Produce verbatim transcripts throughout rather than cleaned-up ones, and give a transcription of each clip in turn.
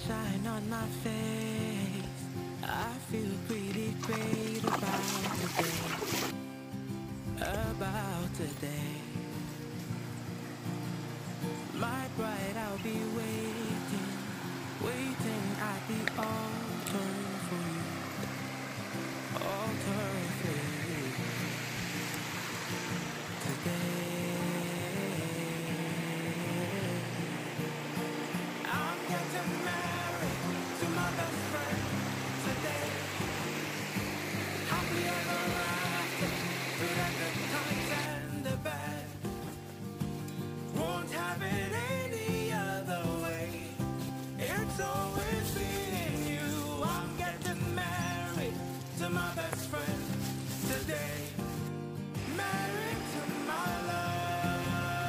sunshine on my face. I feel pretty great about today, about today. My bride, I'll be waiting, waiting at the altar for you, altar for you today. I'm getting married to my best friend today. Happily ever after, through the good times and the bad. Won't have it any other way. It's always been you. I'm getting married to my best friend today. Married to my love.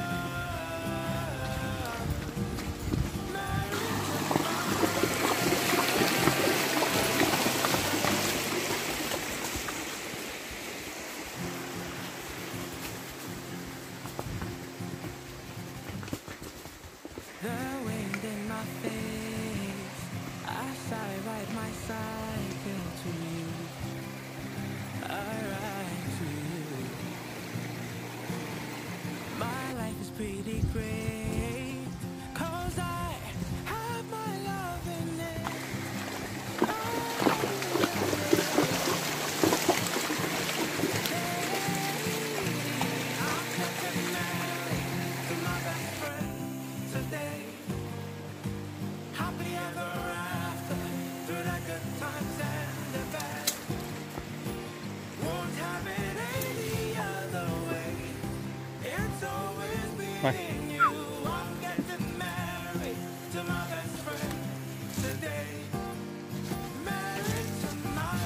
Married to my the wind in my face. I sigh, ride my cycle to you. I ride to you. My life is pretty great, 'cause I have my love in it. I'm getting married to my best friend today. Happily ever after, through the good times and the bad. Won't have it any other way. It's always been you. I'm getting married to my best friend today. Married to my.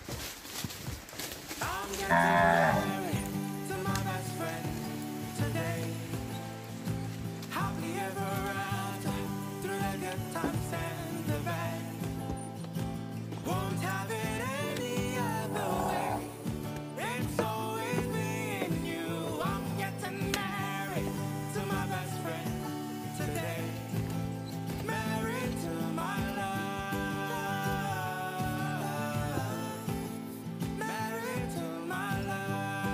I'm getting married to my best friend today. Happily ever after, through the good times and the bad. Won't have it any other way. It's always been you. I'm getting married to my best friend today. Married to my love. Married to my love.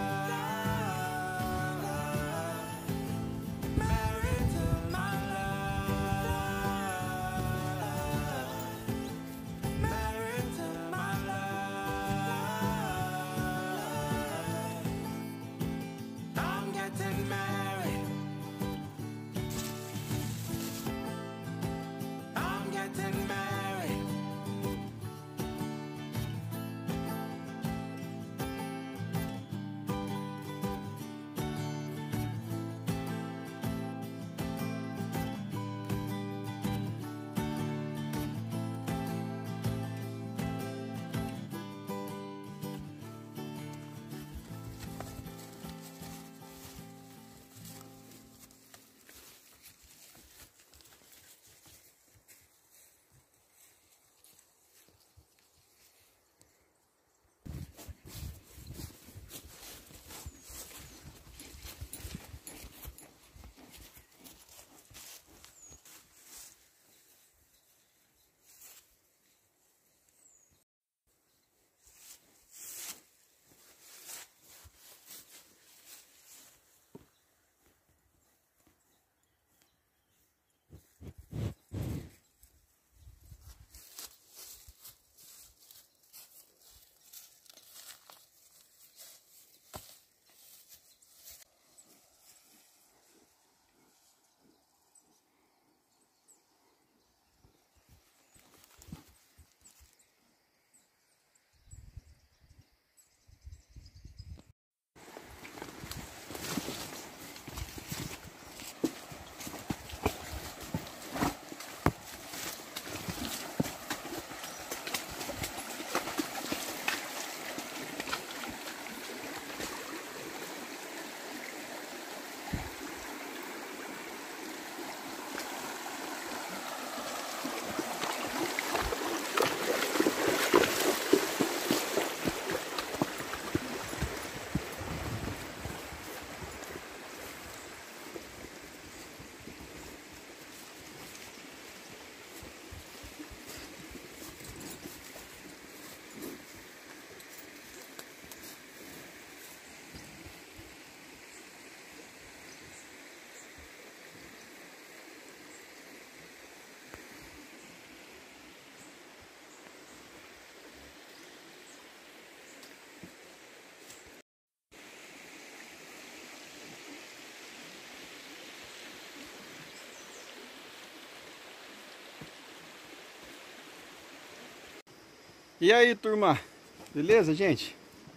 E aí, turma? Beleza, gente?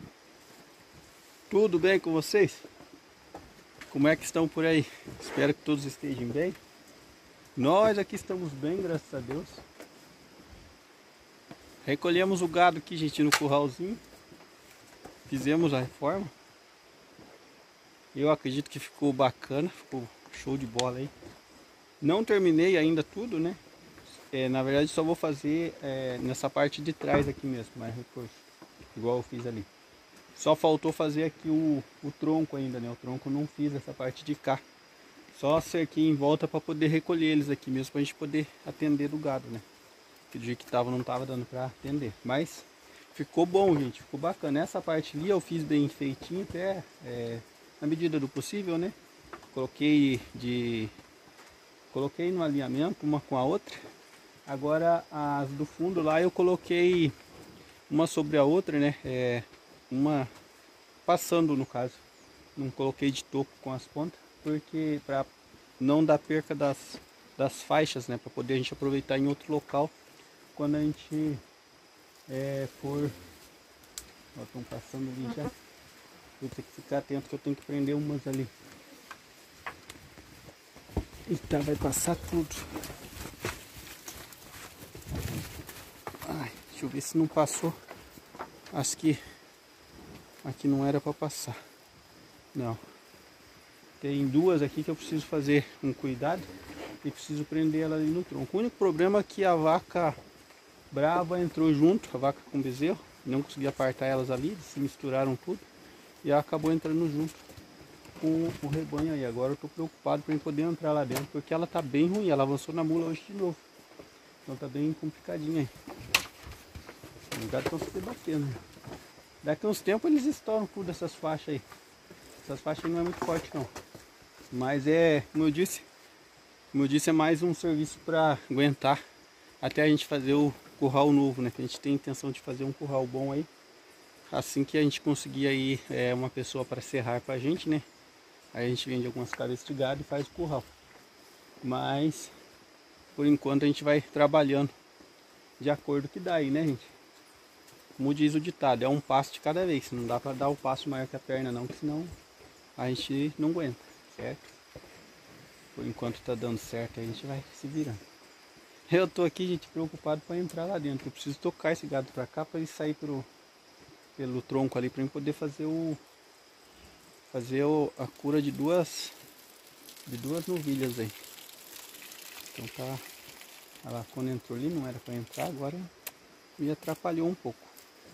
Tudo bem com vocês? Como é que estão por aí? Espero que todos estejam bem. Nós aqui estamos bem, graças a Deus. Recolhemos o gado aqui, gente, no curralzinho. Fizemos a reforma. Eu acredito que ficou bacana, ficou show de bola aí. Não terminei ainda tudo, né? É, na verdade só vou fazer é, nessa parte de trás aqui mesmo, mais reforço, igual eu fiz ali. Só faltou fazer aqui o, o tronco ainda, né? O tronco eu não fiz essa parte de cá. Só cerquei em volta para poder recolher eles aqui mesmo, pra gente poder atender do gado, né? Que do jeito que tava não tava dando para atender. Mas ficou bom, gente, ficou bacana. Essa parte ali eu fiz bem feitinho, até é, na medida do possível, né? Coloquei de coloquei no alinhamento uma com a outra. Agora as do fundo lá eu coloquei uma sobre a outra, né? É, uma passando no caso. Não coloquei de topo com as pontas, porque para não dar perca das, das faixas, né? Para poder a gente aproveitar em outro local quando a gente é, for. Ó, estão passando ali já. Vou ter que ficar atento que eu tenho que prender umas ali. Eita, vai passar tudo. Ai, deixa eu ver se não passou. Acho que aqui não era para passar. Não. Tem duas aqui que eu preciso fazer um cuidado e preciso prender ela ali no tronco. O único problema é que a vaca brava entrou junto, a vaca com bezerro. Não consegui apartar elas ali, se misturaram tudo. E ela acabou entrando junto com o rebanho aí. Agora eu tô preocupado para poder entrar lá dentro, porque ela tá bem ruim. Ela avançou na mula hoje de novo. Então tá bem complicadinha aí. Os gatos estão se debatendo. Daqui a uns tempos eles estouram tudo essas faixas aí. Essas faixas aí não é muito forte não. Mas é, como eu disse, como eu disse, é mais um serviço para aguentar até a gente fazer o curral novo, né? Que a gente tem intenção de fazer um curral bom aí. Assim que a gente conseguir aí é, uma pessoa para serrar pra gente, né? Aí a gente vende algumas cabeças de gado e faz o curral. Mas por enquanto a gente vai trabalhando de acordo com que dá aí, né, gente? Como diz o ditado, é um passo de cada vez. Não dá para dar o passo maior que a perna não, que senão a gente não aguenta, certo? Por enquanto tá dando certo, a gente vai se virando. Eu tô aqui, gente, preocupado para entrar lá dentro. Eu preciso tocar esse gado para cá para ele sair pro, pelo tronco ali, para eu poder fazer o fazer o, a cura de duas de duas novilhas aí. Então tá, olha lá, quando entrou ali não era para entrar, agora me atrapalhou um pouco.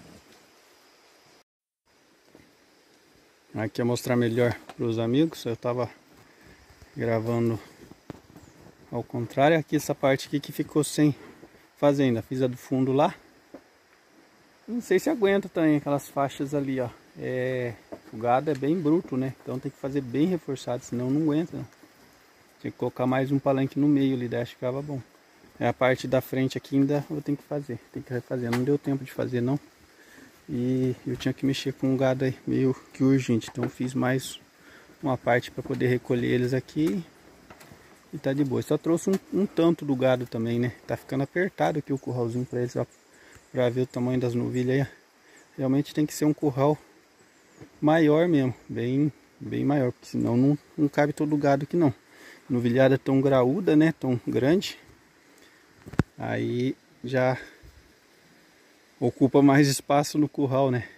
Aqui eu mostrar melhor para os amigos. Eu tava gravando ao contrário. Aqui essa parte aqui que ficou sem fazer ainda. Fiz a do fundo lá. Não sei se aguenta também aquelas faixas ali, ó. É, o gado é bem bruto, né? Então tem que fazer bem reforçado, senão não aguenta. Tem que colocar mais um palanque no meio ali, daí acho que ficava bom. É a parte da frente aqui ainda eu tenho que fazer. Tem que refazer. Não deu tempo de fazer não. E eu tinha que mexer com o gado aí, meio que urgente. Então eu fiz mais uma parte para poder recolher eles aqui. E tá de boa. Só trouxe um, um tanto do gado também, né? Tá ficando apertado aqui o curralzinho para eles, ó. Pra ver o tamanho das novilhas aí. Realmente tem que ser um curral maior mesmo. Bem, bem maior. Porque senão não, não cabe todo o gado aqui não. Novilhada tão graúda, né? Tão grande. Aí já ocupa mais espaço no curral, né?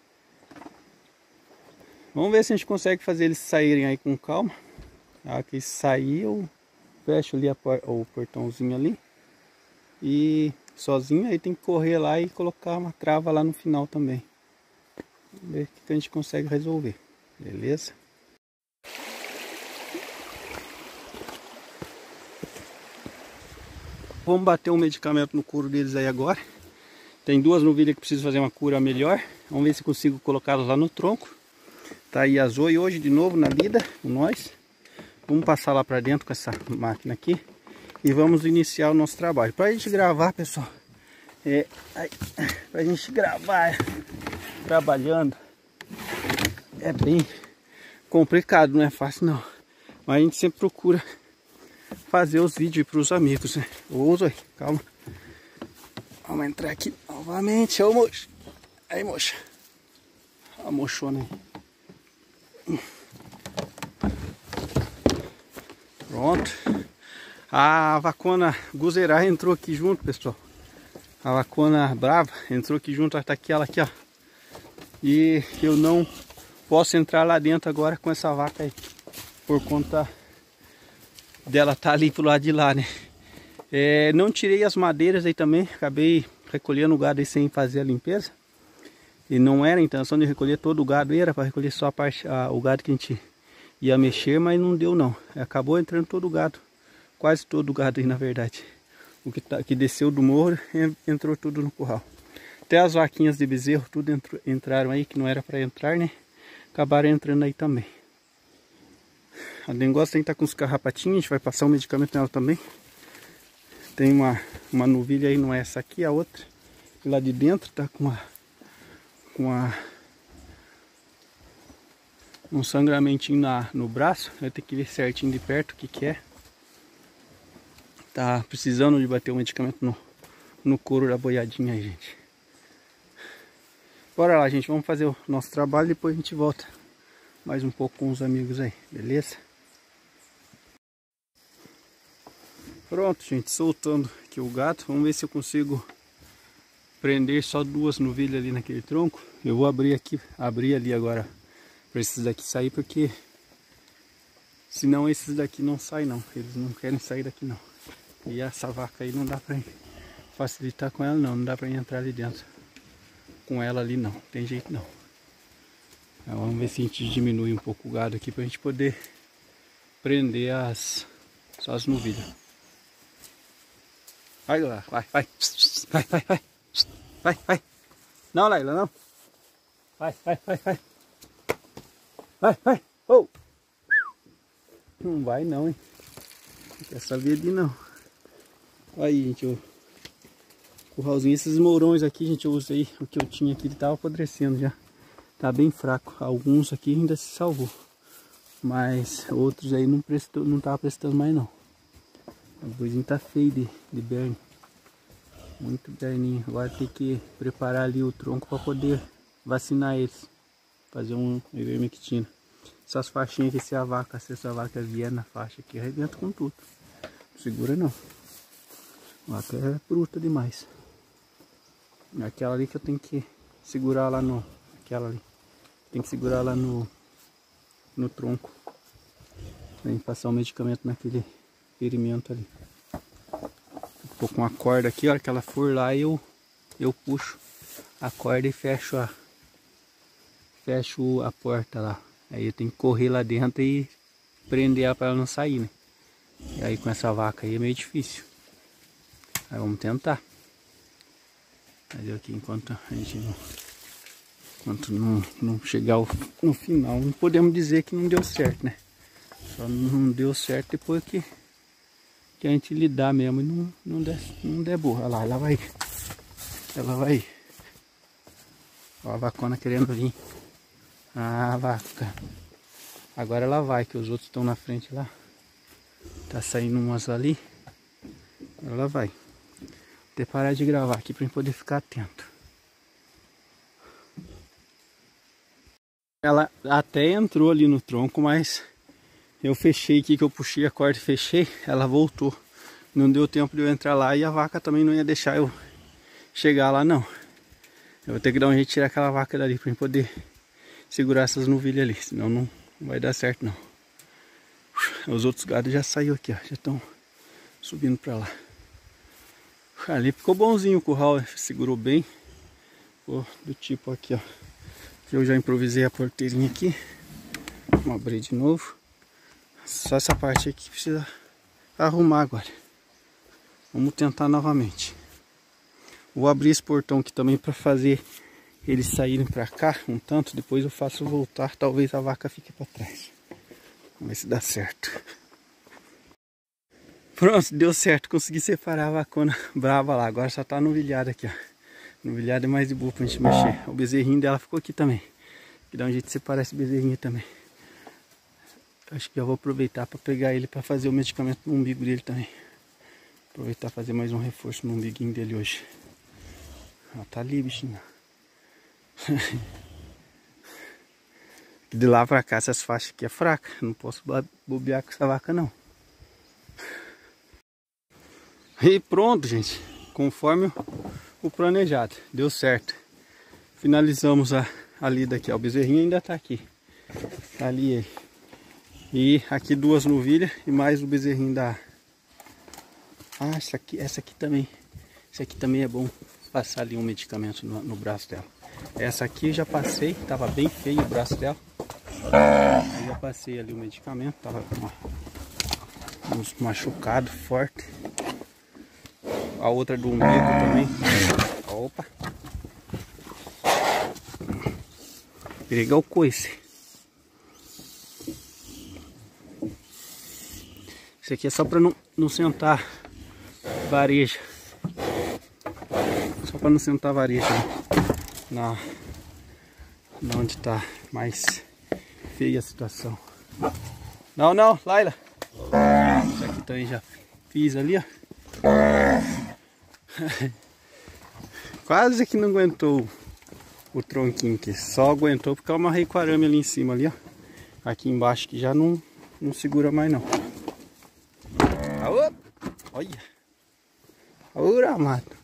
Vamos ver se a gente consegue fazer eles saírem aí com calma. Aqui sair, eu fecho ali a por, o portãozinho ali. E sozinho aí tem que correr lá e colocar uma trava lá no final também. Vamos ver o que a gente consegue resolver. Beleza? Vamos bater um medicamento no couro deles aí agora. Tem duas novilhas que precisam fazer uma cura melhor. Vamos ver se consigo colocá-las lá no tronco. Tá aí a Zoe hoje de novo na lida com nós. Vamos passar lá para dentro com essa máquina aqui. E vamos iniciar o nosso trabalho. Para a gente gravar, pessoal. É, para a gente gravar trabalhando. É bem complicado, não é fácil não. Mas a gente sempre procura fazer os vídeos para os amigos, né? Ouso aí, calma. Vamos entrar aqui. Novamente, ô mocha. Aí, mocha. A mochona aí. Pronto. A vacona Guzerá entrou aqui junto, pessoal. A vacona brava entrou aqui junto, tá aqui ela aqui, ó. E eu não posso entrar lá dentro agora com essa vaca aí, por conta dela tá ali pro lado de lá, né? É, não tirei as madeiras aí também, acabei recolhendo o gado aí sem fazer a limpeza. E não era a intenção de recolher todo o gado, era para recolher só a parte, a, o gado que a gente ia mexer, mas não deu não. Acabou entrando todo o gado, quase todo o gado aí na verdade. O que, tá, que desceu do morro entrou tudo no curral. Até as vaquinhas de bezerro, tudo entrou, entraram aí, que não era para entrar, né? Acabaram entrando aí também. A dengosta tem que estar com os carrapatinhos, a gente vai passar um medicamento nela também. Tem uma, uma novilha aí, não é essa aqui, a outra. E lá de dentro tá com uma, com uma, um sangramentinho na, no braço. Eu tenho que ver certinho de perto o que que é. Tá precisando de bater o medicamento no, no couro da boiadinha aí, gente. Bora lá, gente, vamos fazer o nosso trabalho e depois a gente volta mais um pouco com os amigos aí, beleza? Pronto, gente, soltando aqui o gato. Vamos ver se eu consigo prender só duas novilhas ali naquele tronco. Eu vou abrir aqui, abrir ali agora para esses daqui sair, porque senão esses daqui não saem não. Eles não querem sair daqui não. E essa vaca aí não dá para facilitar com ela não, não dá para entrar ali dentro com ela ali não, tem jeito não. Então, vamos ver se a gente diminui um pouco o gado aqui para a gente poder prender as, só as novilhas. Vai lá, vai, vai, vai, vai, vai, vai, vai. Não, Laila, não. Vai, vai, vai, vai. Vai, vai, oh. Não vai não, hein. Não quer saber de não. Aí, gente, o curralzinho. Esses mourões aqui, gente, eu usei o que eu tinha aqui, ele tava apodrecendo já. Tá bem fraco. Alguns aqui ainda se salvou. Mas outros aí não, prestou, não tava prestando mais não. O boizinho tá feio de, de berne. Muito berninho. Agora tem que preparar ali o tronco para poder vacinar eles. Fazer um ivermectina. Essas faixinhas que se a vaca, se essa vaca vier na faixa aqui, arrebenta com tudo. Não segura não. A vaca é bruta demais. Aquela ali que eu tenho que segurar lá no... Aquela ali. Tem que segurar lá no... No tronco. Tem que passar o medicamento naquele ferimento ali. Tô com a corda aqui, a hora que ela for lá eu, eu puxo a corda e fecho a, fecho a porta lá. Aí eu tenho que correr lá dentro e prender ela para ela não sair, né? E aí com essa vaca aí é meio difícil. Aí vamos tentar. Fazer aqui enquanto a gente não, enquanto não, não chegar ao, no final. Não podemos dizer que não deu certo, né? Só não deu certo depois que que a gente lidar mesmo e não, não, der, não der burra. Olha lá, ela vai. Ela vai. Ó a vacona querendo vir. Ah, vaca. Agora ela vai, que os outros estão na frente lá. Tá saindo umas ali. Ela vai. Vou ter que parar de gravar aqui pra gente poder ficar atento. Ela até entrou ali no tronco, mas eu fechei aqui, que eu puxei a corda e fechei, ela voltou. Não deu tempo de eu entrar lá e a vaca também não ia deixar eu chegar lá não. Eu vou ter que dar um jeito de tirar aquela vaca dali para poder segurar essas novilhas ali, senão não vai dar certo não. Os outros gados já saiu aqui, ó, já estão subindo para lá. Ali ficou bonzinho o curral, segurou bem. Ficou do tipo aqui, ó. Eu já improvisei a porteirinha aqui. Vamos abrir de novo. Só essa parte aqui precisa arrumar agora. Vamos tentar novamente. Vou abrir esse portão aqui também para fazer eles saírem para cá um tanto. Depois eu faço voltar. Talvez a vaca fique para trás. Vamos ver se dá certo. Pronto, deu certo. Consegui separar a vacona brava lá. Agora só tá novilhada aqui, ó. Novilhada é mais de boa pra gente mexer. O bezerrinho dela ficou aqui também. Que dá um jeito de separar esse bezerrinho também. Acho que eu vou aproveitar para pegar ele para fazer o medicamento no umbigo dele também. Aproveitar e fazer mais um reforço no umbiguinho dele hoje. Ela tá ali, bichinha. De lá pra cá, essas faixas aqui é fraca. Não posso bobear com essa vaca, não. E pronto, gente. Conforme o planejado. Deu certo. Finalizamos a, a lida aqui. Ó, o bezerrinho ainda tá aqui. Tá ali ele. E aqui duas novilhas e mais o bezerrinho da... Ah, essa aqui, essa aqui também. Essa aqui também é bom passar ali um medicamento no, no braço dela. Essa aqui eu já passei, tava bem feio o braço dela. Eu já passei ali o medicamento, tava com uma, uns machucados forte. A outra do umbigo também. Opa! Periga o coice. Isso aqui é só para não, não sentar vareja. Só para não sentar vareja, né? Na, na onde tá mais feia a situação. Não, não, Laila. Isso aqui também já fiz ali, ó. Quase que não aguentou o tronquinho aqui. Só aguentou porque eu amarrei com arame ali em cima ali, ó. Aqui embaixo que já não, não segura mais não. Aô! Olha! Ora, mato!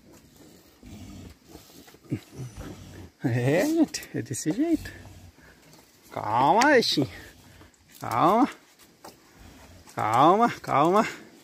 É, gente, é desse jeito. Calma, bichinho. Calma. Calma, calma.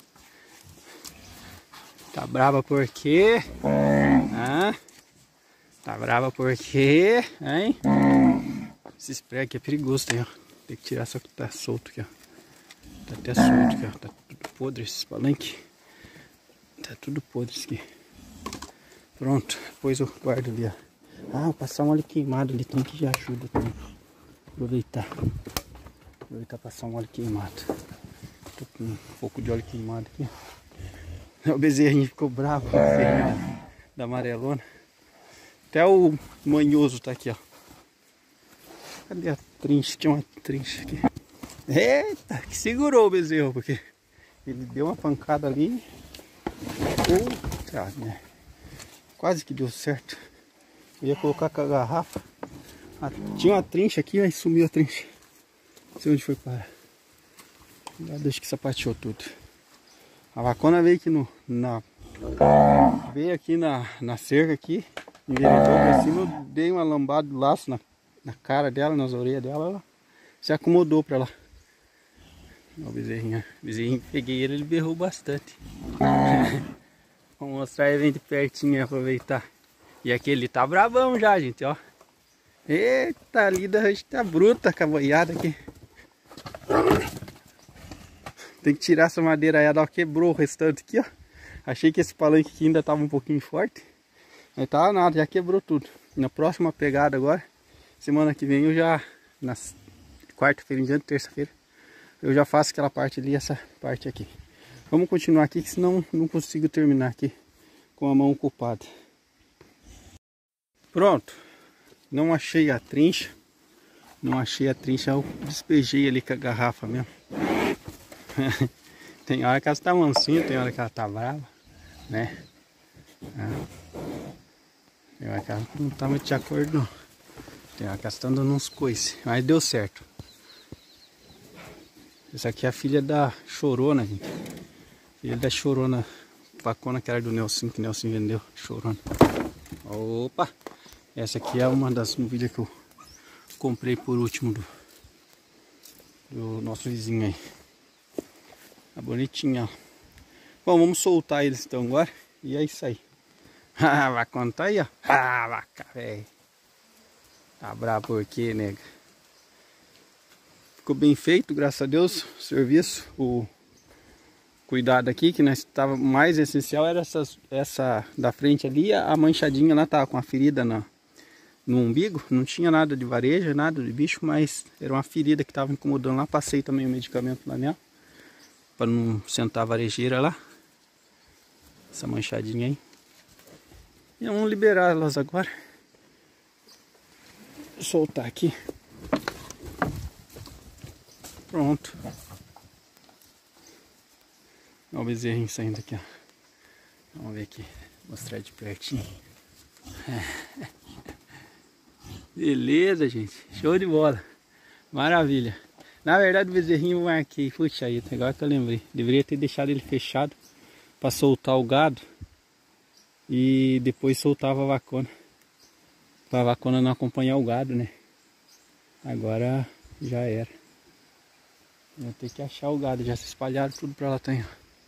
Tá brava por quê? Ah, tá brava por quê? Hein? Esse spray aqui é perigoso, tem, ó. Tem que tirar, só que tá solto aqui, ó. Tá até solto aqui, ó. Tá tudo podre esses palanques. Tá tudo podre isso aqui. Pronto, depois eu guardo ali, ó. Ah, vou passar um óleo queimado ali, tem que já ajuda também. Aproveitar. Aproveitar passar um óleo queimado. Tô com um pouco de óleo queimado aqui. O bezerrinho ficou bravo com o bezerrinho da amarelona. Até o manhoso tá aqui, ó. Cadê a trincha? Tinha uma trincha aqui. Eita, que segurou o bezerro, porque ele deu uma pancada ali. Puta, né? Quase que deu certo. Eu ia colocar com a garrafa. Ah, tinha uma trincha aqui, aí sumiu a trincha. Não sei onde foi parar. Deixa que sapateou tudo. A vacona veio aqui no. Na, veio aqui na, na cerca aqui. Enveredou pra cima. Eu dei uma lambada do laço na, na cara dela, nas orelhas dela. Ela se acomodou pra lá. Ó, o bezerrinho. O bezerrinho, peguei ele, ele berrou bastante. Vou mostrar ele bem de pertinho, aproveitar. E aqui ele tá bravão já, gente, ó. Eita, a lida tá bruta com a boiada aqui. Tem que tirar essa madeira aí, ela quebrou o restante aqui, ó. Achei que esse palanque aqui ainda tava um pouquinho forte. Mas tá nada, já quebrou tudo. Na próxima pegada agora, semana que vem eu já, na quarta-feira em diante, terça-feira, eu já faço aquela parte ali, essa parte aqui. Vamos continuar aqui, que senão não consigo terminar aqui com a mão ocupada. Pronto. Não achei a trincha. Não achei a trincha, eu despejei ali com a garrafa mesmo. Tem hora que ela tá mansinha, tem hora que ela tá brava, né? Tem hora que ela não tá muito de acordo, não. Tem hora que ela tá dando uns coices, mas deu certo. Essa aqui é a filha da Chorona, gente. Filha da Chorona, vacona que era do Nelson, que o Nelson vendeu, Chorona. Opa! Essa aqui é uma das novilhas que eu comprei por último do, do nosso vizinho aí. Tá bonitinha, ó. Bom, vamos soltar eles então agora. E é isso aí. Ah, vai contar aí, ó. Ah, vaca, velho. Tá bravo por quê, nega? Ficou bem feito, graças a Deus. O serviço, o cuidado aqui, que nós estava mais essencial era essas, essa da frente ali. A manchadinha lá tava com a ferida na, no umbigo. Não tinha nada de vareja, nada de bicho, mas era uma ferida que tava incomodando lá. Passei também o medicamento lá nela, para não sentar a varejeira lá. Essa manchadinha aí. E vamos liberar elas agora. Vou soltar aqui. Pronto. Olha o bezerrinho saindo aqui, ó. Vamos ver aqui. Vou mostrar de pertinho. Beleza, gente. Show de bola. Maravilha. Na verdade o bezerrinho eu marquei. Puxa aí, agora que eu lembrei. Deveria ter deixado ele fechado para soltar o gado. E depois soltava a vacona. Para a vacona não acompanhar o gado, né? Agora já era. Vou ter que achar o gado. Já se espalharam tudo para lá também.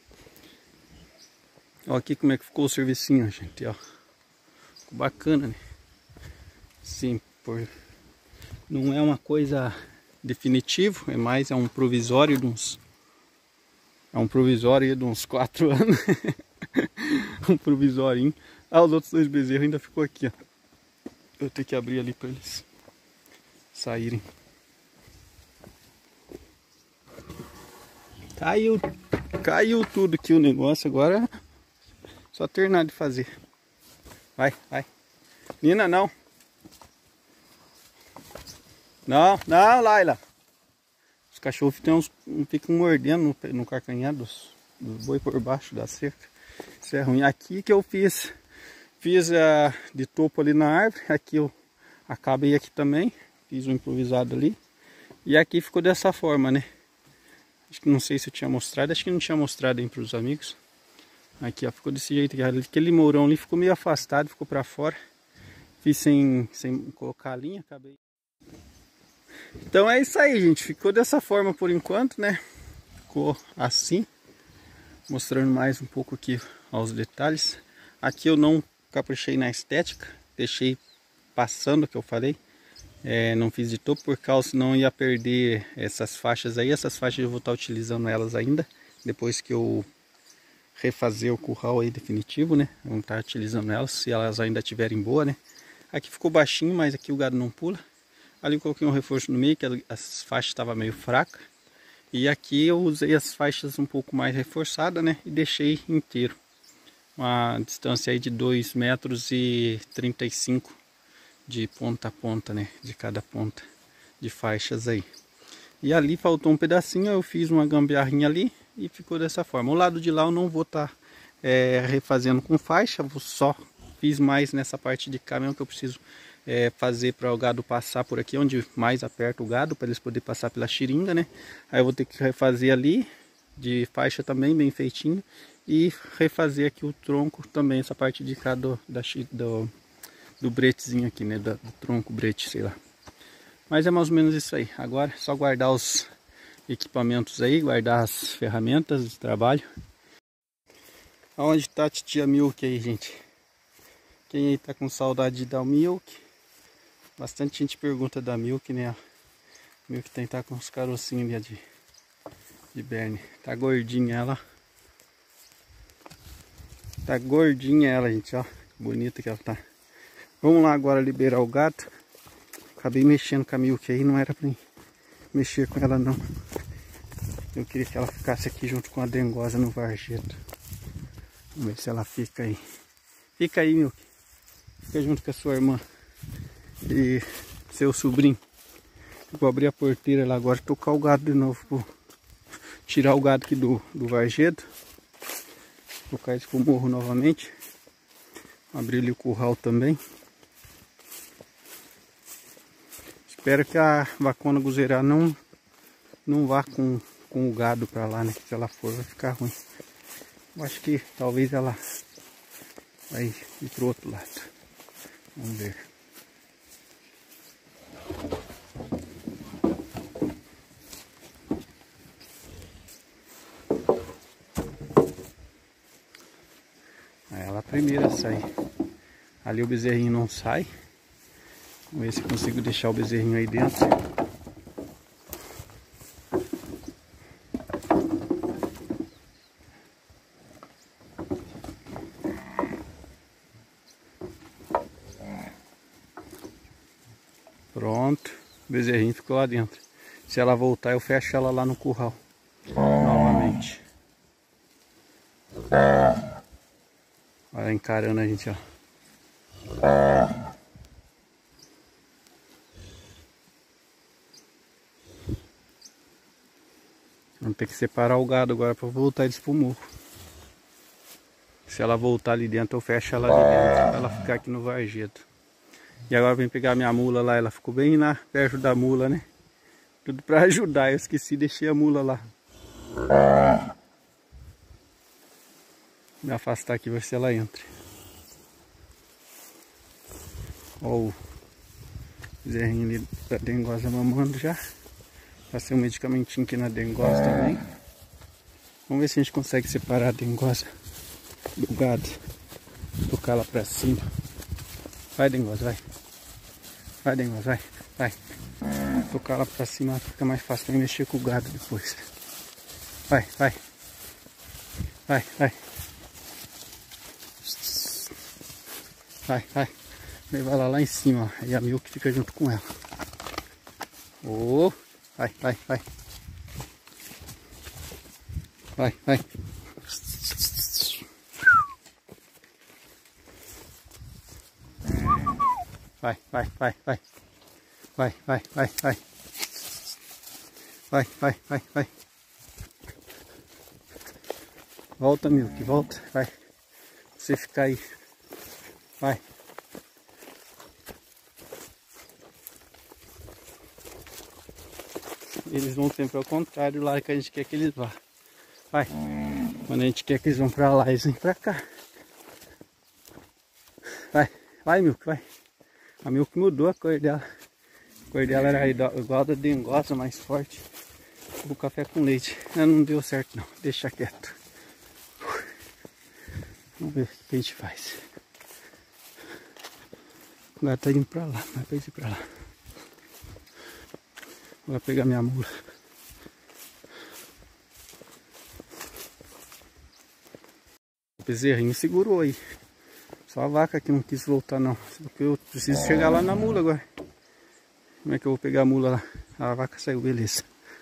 Ó, aqui como é que ficou o servicinho, gente. Ó. Ficou bacana, né? Sim, por... não é uma coisa definitiva, é mais é um provisório de uns. É um provisório de uns quatro anos. Um provisório. Ah, os outros dois bezerros ainda ficou aqui, ó. Eu tenho que abrir ali para eles saírem. Caiu, caiu tudo aqui o negócio agora. Só terminar de fazer. Vai, vai. Nina, não. Não, não, Laila. Os cachorros tem uns, ficam mordendo no, no carcanhar dos, dos boi por baixo da cerca. Isso é ruim. Aqui que eu fiz, fiz uh, de topo ali na árvore. Aqui eu acabei aqui também. Fiz um improvisado ali. E aqui ficou dessa forma, né? Acho que não sei se eu tinha mostrado. Acho que não tinha mostrado aí para os amigos. Aqui, ó, ficou desse jeito. Aquele mourão ali ficou meio afastado, ficou para fora. Fiz sem, sem colocar a linha, acabei. Então é isso aí, gente. Ficou dessa forma por enquanto, né? Ficou assim. Mostrando mais um pouco aqui aos detalhes. Aqui eu não caprichei na estética. Deixei passando o que eu falei. É, não fiz de topo por causa senão ia perder essas faixas aí. Essas faixas eu vou estar utilizando elas ainda. Depois que eu refazer o curral aí definitivo, né? Vamos estar utilizando elas, se elas ainda estiverem boas, né? Aqui ficou baixinho, mas aqui o gado não pula. Ali eu coloquei um reforço no meio, que as faixas estavam meio fracas. E aqui eu usei as faixas um pouco mais reforçadas, né? E deixei inteiro. Uma distância aí de dois metros e trinta e cinco de ponta a ponta, né? De cada ponta de faixas aí. E ali faltou um pedacinho, eu fiz uma gambiarrinha ali e ficou dessa forma. O lado de lá eu não vou estar tá, é, refazendo com faixa, vou só fiz mais nessa parte de cá mesmo que eu preciso é, fazer para o gado passar por aqui, onde mais aperta o gado, para eles poderem passar pela xiringa, né? Aí eu vou ter que refazer ali, de faixa também, bem feitinho, e refazer aqui o tronco também, essa parte de cá do, da, do, do bretezinho aqui, né? Do, do tronco brete, sei lá. Mas é mais ou menos isso aí. Agora é só guardar os equipamentos aí, guardar as ferramentas de trabalho. Aonde está a titia Milk aí, gente? Quem aí tá com saudade de dar o Milk? Bastante gente pergunta da Milk, né? A Milk tem que estar com os carocinhos ali de, de berne. Tá gordinha ela. Tá gordinha ela, gente, ó. Bonita que ela tá. Vamos lá agora liberar o gato. Acabei mexendo com a Milk aí, não era pra mexer com ela não. Eu queria que ela ficasse aqui junto com a dengosa no varjeto. Vamos ver se ela fica aí. Fica aí, Milk. Fica junto com a sua irmã e seu sobrinho. Vou abrir a porteira lá agora, tocar o gado de novo. Vou tirar o gado aqui do, do varjedo. Tocar eles pro morro novamente. Abrir ali o curral também. Espero que a vacona guzerá não, não vá com, com o gado para lá, né? Se ela for, vai ficar ruim. Eu acho que talvez ela vai ir pro outro lado. Vamos ver. Aí ela primeiro sai. Ali o bezerrinho não sai. Vamos ver se eu consigo deixar o bezerrinho aí dentro. Pronto, o bezerrinho ficou lá dentro. Se ela voltar, eu fecho ela lá no curral novamente. Olha, encarando a gente, ó. Vamos ter que separar o gado agora para voltar eles pro morro. Se ela voltar ali dentro, eu fecho ela ali dentro pra ela ficar aqui no varjedo. E agora vem pegar minha mula lá, ela ficou bem lá perto da mula, né? Tudo pra ajudar, eu esqueci, deixei a mula lá. Me afastar aqui, ver se ela entra. Ó o bezerrinho ali da dengosa mamando já. Passei um medicamentinho aqui na dengosa também. Vamos ver se a gente consegue separar a dengosa do gado. Tocar ela pra cima. Vai, dengosa, vai. Vai, dengosa, vai. Vai. Tocar ela pra cima, fica mais fácil pra mexer com o gado depois. Vai, vai. Vai, vai. Vai, vai. Levar ela lá em cima, ó. E a Milk fica junto com ela. Oh, vai, vai, vai. Vai, vai. Vai, vai, vai, vai. Vai, vai, vai, vai. Vai, vai, vai, vai. Volta, Milk, volta. Vai. Você ficar aí. Vai. Eles vão sempre ao contrário lá que a gente quer que eles vá. Vai. Quando a gente quer que eles vão pra lá, eles vêm pra cá. Vai. Vai, Milk, vai. A Milk mudou a cor dela. A cor dela era igual a da dengosa, mais forte. O café com leite. Não deu certo não. Deixa quieto. Vamos ver o que a gente faz. O gato tá indo pra lá. Vai pra ir pra lá. Vou pegar minha mula. O bezerrinho segurou aí. Só a vaca que não quis voltar não. Porque eu preciso chegar lá na mula agora. Como é que eu vou pegar a mula lá? A vaca saiu, beleza.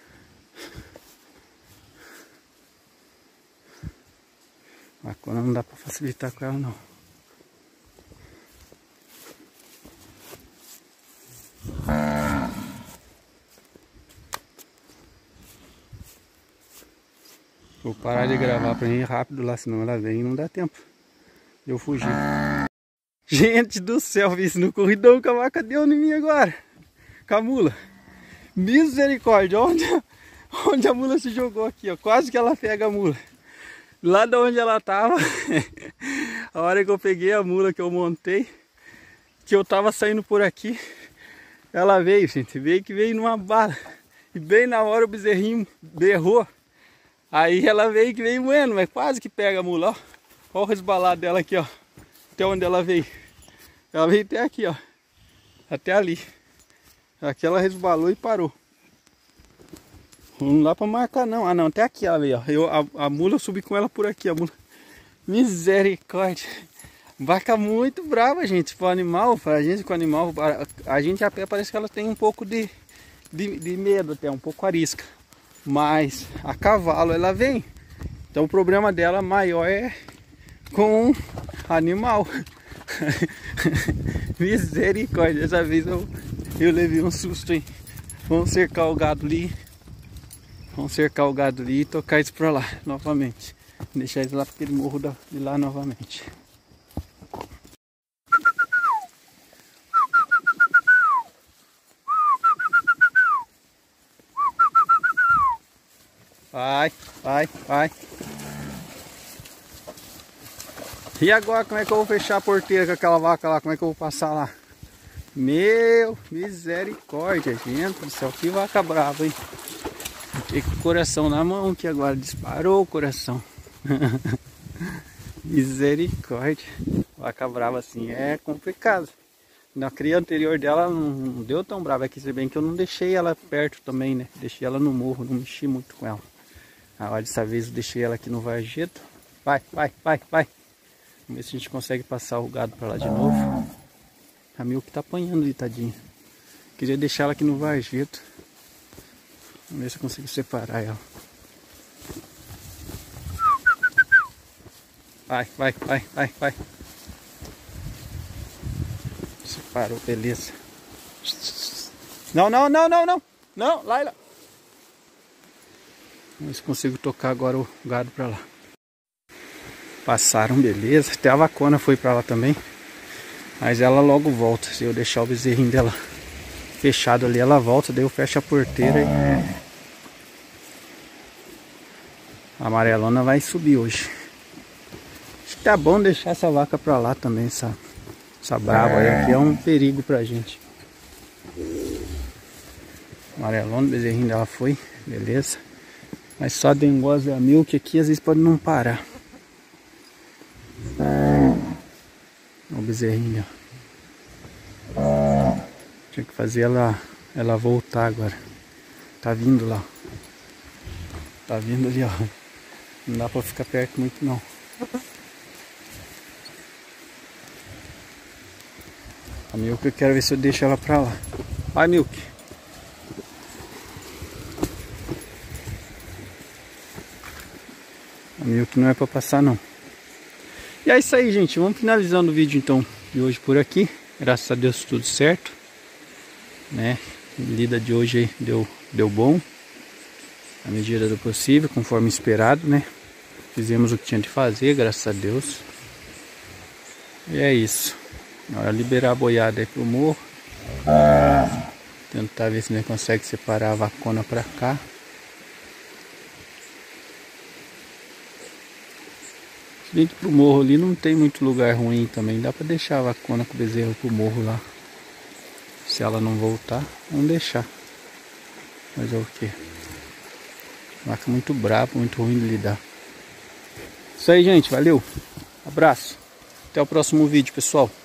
A vacona não dá pra facilitar com ela não. Vou parar de gravar pra mim rápido lá, senão ela vem e não dá tempo de eu fugir. Gente do céu, vi isso no corridão que a vaca deu em mim agora. Com a mula. Misericórdia, onde, onde a mula se jogou aqui, ó. Quase que ela pega a mula. Lá de onde ela tava, a hora que eu peguei a mula que eu montei, que eu tava saindo por aqui, ela veio, gente, veio que veio numa bala. E bem na hora o bezerrinho berrou. Aí ela veio que veio moendo, mas quase que pega a mula, ó. Olha o resbalado dela aqui, ó. Até onde ela veio. Ela veio até aqui, ó. Até ali. Aqui ela resbalou e parou. Não dá pra marcar não. Ah não, até aqui ela veio, ó. Eu, a, a mula, eu subi com ela por aqui, a mula. Misericórdia. Vaca muito brava, gente. Para o animal, pra gente com o animal, a, a gente a pé parece que ela tem um pouco de, de, de medo até, um pouco arisca. Mas a cavalo ela vem. Então o problema dela maior é com animal. Misericórdia, dessa vez eu, eu levei um susto, hein? Vamos cercar o gado ali. Vamos cercar o gado ali e tocar isso pra lá novamente. Deixar eles lá para aquele morro de lá novamente. Vai, vai, vai. E agora como é que eu vou fechar a porteira com aquela vaca lá? Como é que eu vou passar lá? Meu, misericórdia, gente do céu, que vaca brava, hein? Fiquei com o coração na mão que agora disparou o coração. Misericórdia. Vaca brava assim é complicado. Na cria anterior dela não deu tão brava aqui, se bem que eu não deixei ela perto também, né? Deixei ela no morro, não mexi muito com ela. Agora dessa vez eu deixei ela aqui no varjedo. Vai, vai, vai, vai. Vamos ver se a gente consegue passar o gado para lá de novo. A Milk tá apanhando ali, tadinha. Queria deixar ela aqui no varjedo. Vamos ver se eu consigo separar ela. Vai, vai, vai, vai, vai. Separou, beleza. Não, não, não, não, não. Não, Laila. Vamos ver se consigo tocar agora o gado pra lá. Passaram, beleza. Até a vacona foi pra lá também. Mas ela logo volta. Se eu deixar o bezerrinho dela fechado ali, ela volta. Daí eu fecho a porteira e... a amarelona vai subir hoje. Acho que tá bom deixar essa vaca pra lá também. Essa, essa brava aí. Aqui é um perigo pra gente. Amarelona, o bezerrinho dela foi. Beleza. Mas só a Dengosa e a Milk aqui às vezes pode não parar. O bezerrinho. Tinha que fazer ela, ela voltar agora. Tá vindo lá. Tá vindo ali, ó. Não dá pra ficar perto muito não. A Milk eu quero ver se eu deixo ela pra lá. Vai, Milk. A Milk não é pra passar não. E é isso aí, gente. Vamos finalizando o vídeo então de hoje por aqui. Graças a Deus tudo certo, né? A lida de hoje aí deu, deu bom, na medida do possível, conforme esperado, né? Fizemos o que tinha de fazer, graças a Deus. E é isso. Agora liberar a boiada aí pro morro. Tentar ver se a gente consegue separar a vacona pra cá. Dentro pro morro ali não tem muito lugar ruim também. Dá pra deixar a vacona com o bezerro pro morro lá. Se ela não voltar, vamos deixar. Mas é o que? Vaca muito brava, muito ruim de lidar. Isso aí, gente. Valeu. Abraço. Até o próximo vídeo, pessoal.